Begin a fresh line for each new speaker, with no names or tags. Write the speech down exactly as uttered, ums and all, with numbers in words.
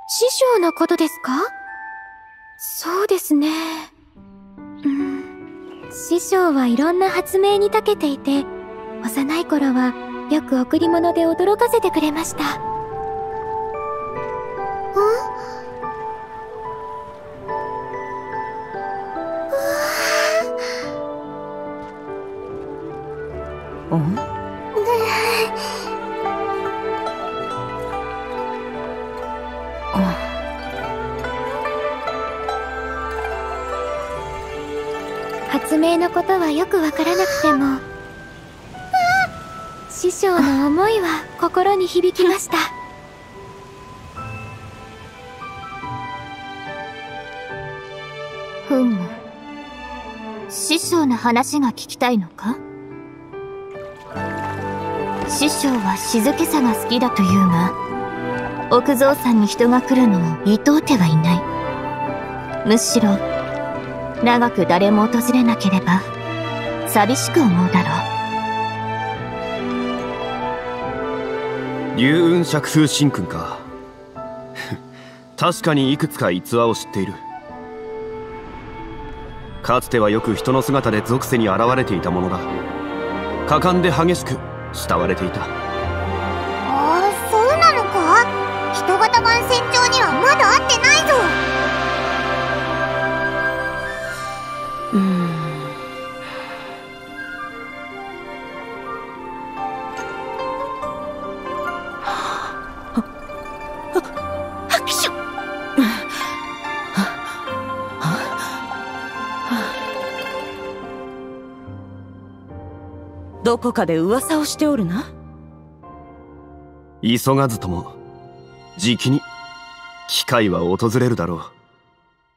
師匠のことですか？そうですね。うん。師匠はいろんな発明に長けていて、幼い頃はよく贈り物で驚かせてくれました。ん？
うん？
発明のことはよくわからなくても、師匠の思いは心に響きました。
ふむ。師匠の話が聞きたいのか？師匠は静けさが好きだというが、奥蔵さんに人が来るのを厭うてはいない。むしろ長く誰も訪れなければ寂しく思うだろ
う。龍雲釈風神君か。確かにいくつか逸話を知っている。かつてはよく人の姿で俗世に現れていたものだ。果敢で激しく慕われていた。
ああ、そうなのか？人型版船長にはまだ会ってないぞ。
うーん。
拍手。
どこかで噂をしておるな。
急がずともじきに機会は訪れるだろう。